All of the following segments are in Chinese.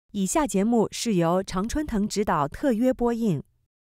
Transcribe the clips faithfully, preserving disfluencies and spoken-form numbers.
以下节目是由常春藤指导特约播映。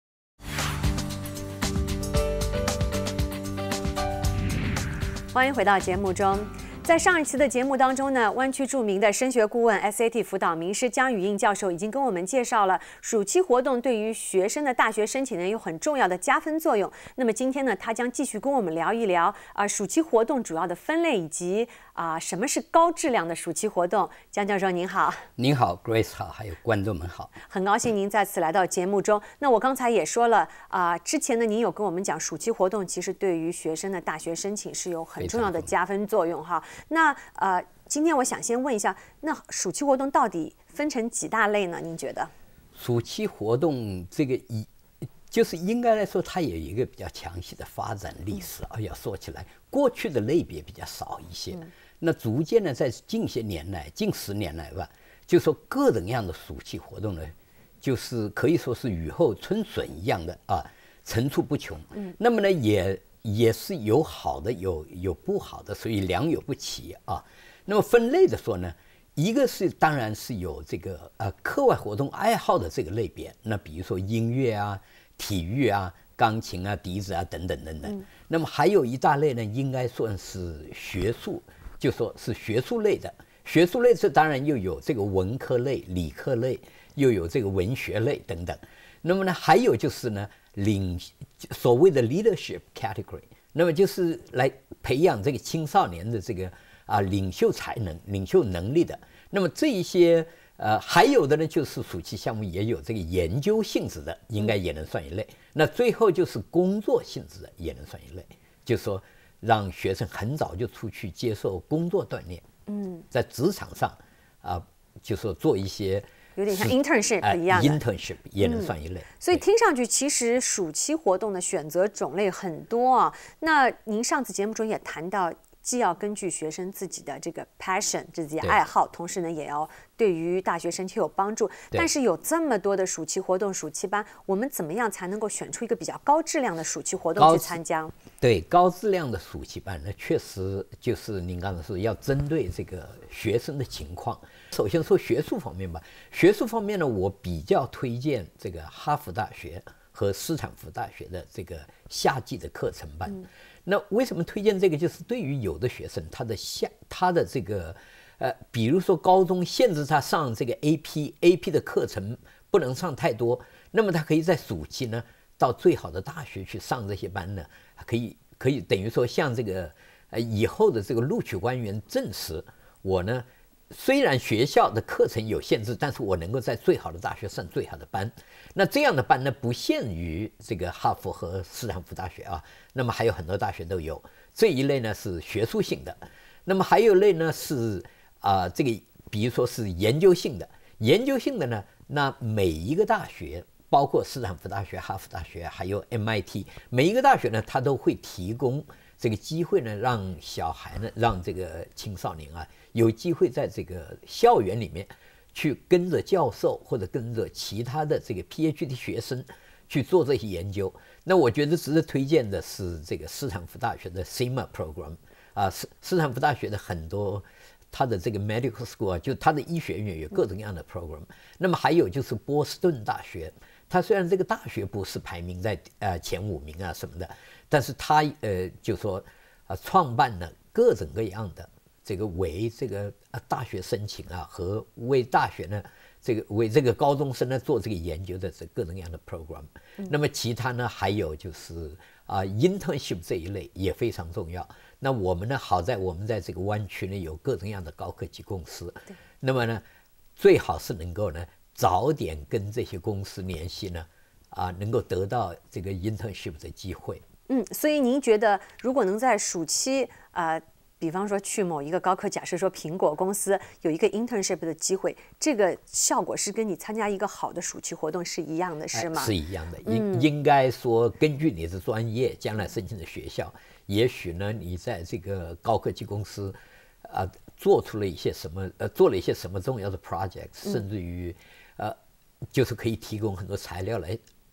欢迎回到节目中。在上一期的节目当中呢，湾区著名的升学顾问 S A T 辅导名师江宇印教授已经跟我们介绍了暑期活动对于学生的大学申请呢有很重要的加分作用。那么今天呢，他将继续跟我们聊一聊啊、呃、暑期活动主要的分类以及啊、呃、什么是高质量的暑期活动。江教授您好。 您好 ，Grace 好，还有观众们好。 很高兴您再次来到节目中。那我刚才也说了啊、呃，之前呢您有跟我们讲暑期活动其实对于学生的大学申请是有很重要的加分作用哈。那呃，今天我想先问一下，那暑期活动到底分成几大类呢？您觉得？ 暑期活动这个一就是应该来说，它有一个比较详细的发展历史啊。要说起来，过去的类别比较少一些，嗯、那逐渐呢，在近些年来，近十年来吧，就说各种各样的暑期活动呢，就是可以说是雨后春笋一样的啊，层出不穷。嗯，那么呢，也。也是有好的，有有不好的，所以良莠不齐啊。那么分类的说呢，一个是当然是有这个呃课外活动爱好的这个类别，那比如说音乐啊、体育啊、钢琴啊、笛子啊等等等等。嗯、那么还有一大类呢，应该算是学术，就说是学术类的。学术类这当然又有这个文科类、理科类，又有这个文学类等等。那么呢，还有就是呢。领所谓的 leadership category， 那么就是来培养这个青少年的这个啊领袖才能、领袖能力的。那么这一些呃，还有的呢，就是暑期项目也有这个研究性质的，应该也能算一类。那最后就是工作性质的，也能算一类。就是说，让学生很早就出去接受工作锻炼，嗯，在职场上啊，就说做一些。 有点像 internship 一样的、 呃、，internship 也能算一类、嗯。 所以听上去，其实暑期活动的选择种类很多啊。那您上次节目中也谈到，既要根据学生自己的这个 passion 自己的爱好，同时呢，也要对于大学申请有帮助。但是有这么多的暑期活动、暑期班，我们怎么样才能够选出一个比较高质量的暑期活动去参加？ 对，高质量的暑期班，那确实就是您刚才说要针对这个学生的情况。首先说学术方面吧，学术方面呢，我比较推荐这个哈佛大学和斯坦福大学的这个夏季的课程班。嗯、那为什么推荐这个？就是对于有的学生，他的夏他的这个呃，比如说高中限制他上这个 A P，A P 的课程不能上太多，那么他可以在暑期呢到最好的大学去上这些班呢，可以可以等于说像这个呃以后的这个录取官员证实我呢。虽然学校的课程有限制，但是我能够在最好的大学上最好的班。那这样的班呢，不限于这个哈佛和斯坦福大学啊，那么还有很多大学都有。这一类呢是学术性的，那么还有一类呢是啊、呃，这个比如说是研究性的。研究性的呢，那每一个大学，包括斯坦福大学、哈佛大学，还有 M I T， 每一个大学呢，它都会提供这个机会呢，让小孩呢，让这个青少年啊。有机会在这个校园里面去跟着教授或者跟着其他的这个 P H D 学生去做这些研究。那我觉得值得推荐的是这个斯坦福大学的 S I M A program 啊，斯斯坦福大学的很多它的这个 medical school 啊，就它的医学院有各种各样的 program。那么还有就是波士顿大学，它虽然这个大学不是排名在呃前五名啊什么的，但是它呃就说啊创办了各种各样的。这个为这个大学申请啊，和为大学呢，这个为这个高中生呢做这个研究的这各种各样的 program。嗯、那么其他呢，还有就是啊、呃、internship 这一类也非常重要。那我们呢，好在我们在这个湾区呢有各种各样的高科技公司，那么呢，最好是能够呢早点跟这些公司联系呢，啊、呃，能够得到这个 internship 的机会。 嗯，所以您觉得，如果能在暑期啊。呃比方说去某一个高科，假设说苹果公司有一个 internship 的机会，这个效果是跟你参加一个好的暑期活动是一样的，是吗？ 是一样的，应、嗯、应该说根据你的专业，将来申请的学校，也许呢你在这个高科技公司啊、呃、做出了一些什么呃做了一些什么重要的 project， 甚至于、嗯、呃就是可以提供很多材料来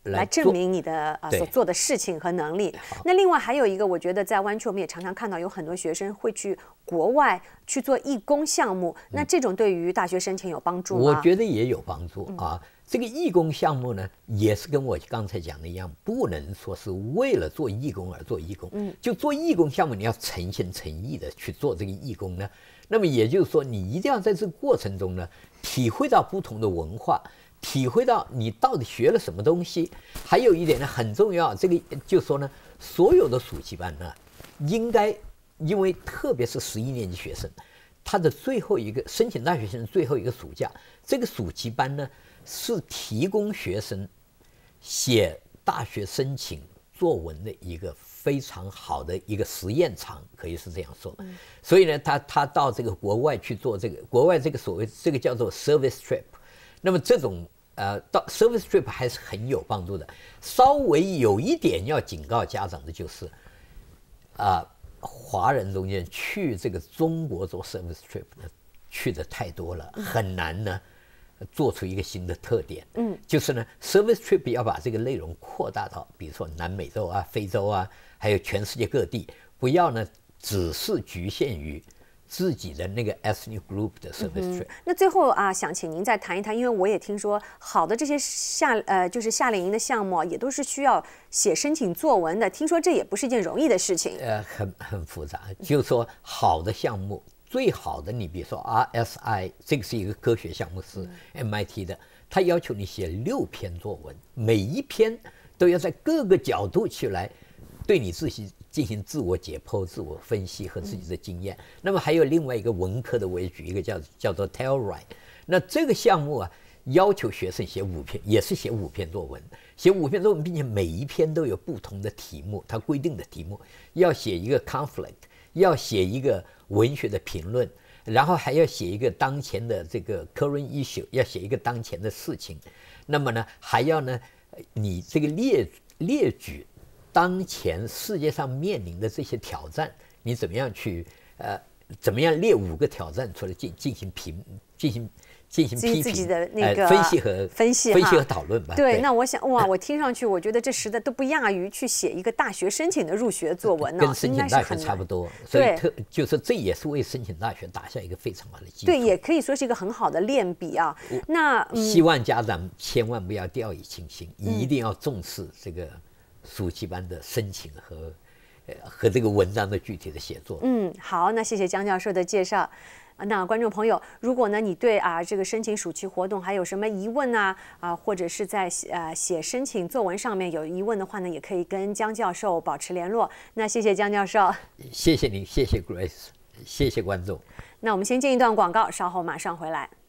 来证明你的呃所做的事情和能力。那另外还有一个，我觉得在湾区我们也常常看到有很多学生会去国外去做义工项目，那这种对于大学申请有帮助吗？ 我觉得也有帮助啊。嗯、这个义工项目呢，也是跟我刚才讲的一样，不能说是为了做义工而做义工。嗯，就做义工项目，你要诚心诚意的去做这个义工呢。那么也就是说，你一定要在这个过程中呢，体会到不同的文化。体会到你到底学了什么东西，还有一点呢很重要，这个就是说呢，所有的暑期班呢，应该因为特别是十一年级学生，他的最后一个申请大学生最后一个暑假，这个暑期班呢是提供学生写大学申请作文的一个非常好的一个实验场，可以是这样说。嗯、所以呢，他他到这个国外去做这个国外这个所谓这个叫做 service trip。那么这种呃，到 service trip 还是很有帮助的。稍微有一点要警告家长的就是，啊、呃，华人中间去这个中国做 service trip 呢，去的太多了，很难呢做出一个新的特点。嗯，就是呢 service trip 要把这个内容扩大到，比如说南美洲啊、非洲啊，还有全世界各地，不要呢只是局限于自己的那个 ethnic group 的 service trip。嗯、 那最后啊，想请您再谈一谈，因为我也听说好的这些夏呃就是夏令营的项目，也都是需要写申请作文的。听说这也不是一件容易的事情。 呃，很很复杂。就是说，好的项目，最好的，你比如说 R S I， 这个是一个科学项目，是 M I T 的，它要求你写六篇作文，每一篇都要在各个角度去来对你自己进行自我解剖、自我分析和自己的经验。嗯、那么还有另外一个文科的，我也举一个叫叫做 Telluride。那这个项目啊，要求学生写五篇，也是写五篇作文，写五篇作文，并且每一篇都有不同的题目，它规定的题目要写一个 conflict， 要写一个文学的评论，然后还要写一个当前的这个 current issue， 要写一个当前的事情。那么呢，还要呢，你这个列列举当前世界上面临的这些挑战，你怎么样去呃，怎么样列五个挑战出来进进行评进行进行批评自己的那个、 呃、分析和分析分析和讨论吧。 对，那我想哇，我听上去我觉得这实在都不亚于去写一个大学申请的入学作文呢、哦， 跟申请大学差不多。所以特就是这也是为申请大学打下一个非常好的基础。 对，也可以说是一个很好的练笔啊。那、 嗯、希望家长千万不要掉以轻心，嗯、一定要重视这个暑期班的申请和呃和这个文章的具体的写作。 嗯，好，那谢谢江教授的介绍。那观众朋友，如果呢你对啊这个申请暑期活动还有什么疑问啊啊，或者是在呃写申请作文上面有疑问的话呢，也可以跟江教授保持联络。那谢谢江教授， 谢谢您，谢谢 Grace， 谢谢观众。 那我们先进一段广告，稍后马上回来。